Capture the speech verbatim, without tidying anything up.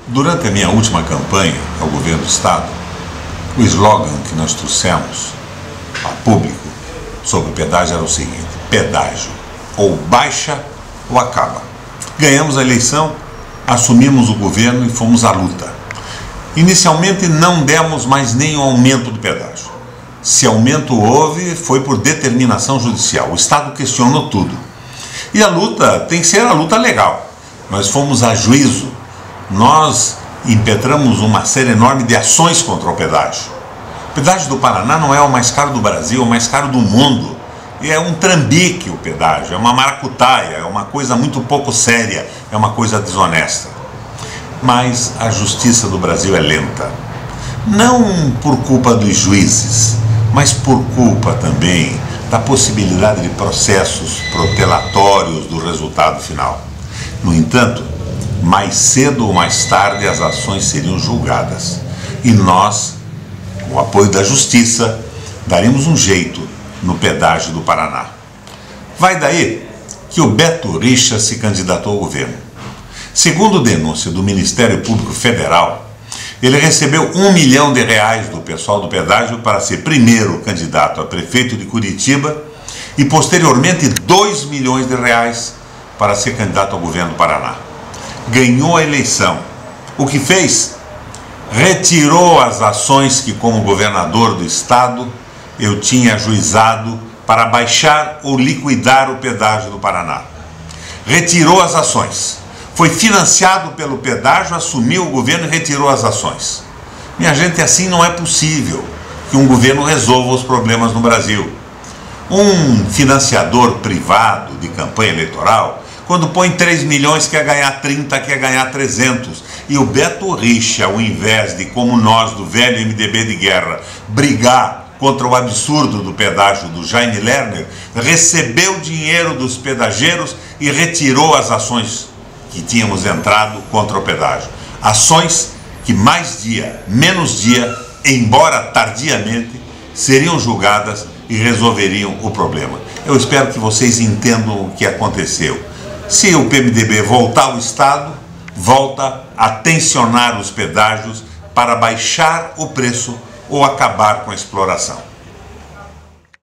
Durante a minha última campanha ao governo do Estado, o slogan que nós trouxemos a público sobre o pedágio era o seguinte: pedágio, ou baixa ou acaba. Ganhamos a eleição, assumimos o governo e fomos à luta. Inicialmente não demos mais nenhum aumento do pedágio. Se aumento houve, foi por determinação judicial. O Estado questionou tudo. E a luta tem que ser a luta legal. Nós fomos a juízo. Nós impetramos uma série enorme de ações contra o pedágio. O pedágio do Paraná não é o mais caro do Brasil, é o mais caro do mundo. E é um trambique o pedágio, é uma maracutaia, é uma coisa muito pouco séria, é uma coisa desonesta. Mas a justiça do Brasil é lenta. Não por culpa dos juízes, mas por culpa também da possibilidade de processos protelatórios do resultado final. No entanto, mais cedo ou mais tarde as ações seriam julgadas. E nós, com o apoio da justiça, daremos um jeito no pedágio do Paraná. Vai daí que o Beto Richa se candidatou ao governo. Segundo denúncia do Ministério Público Federal, ele recebeu um milhão de reais do pessoal do pedágio para ser primeiro candidato a prefeito de Curitiba e posteriormente dois milhões de reais para ser candidato ao governo do Paraná. Ganhou a eleição. O que fez? Retirou as ações que, como governador do estado, eu tinha ajuizado para baixar ou liquidar o pedágio do Paraná. Retirou as ações. Foi financiado pelo pedágio, assumiu o governo e retirou as ações. Minha gente, assim não é possível que um governo resolva os problemas no Brasil. Um financiador privado de campanha eleitoral, quando põe três milhões, quer ganhar trinta, quer ganhar trezentos. E o Beto Richa, ao invés de, como nós do velho M D B de guerra, brigar contra o absurdo do pedágio do Jaime Lerner, recebeu dinheiro dos pedageiros e retirou as ações que tínhamos entrado contra o pedágio. Ações que mais dia, menos dia, embora tardiamente, seriam julgadas e resolveriam o problema. Eu espero que vocês entendam o que aconteceu. Se o P M D B voltar ao Estado, volta a tensionar os pedágios para baixar o preço ou acabar com a exploração.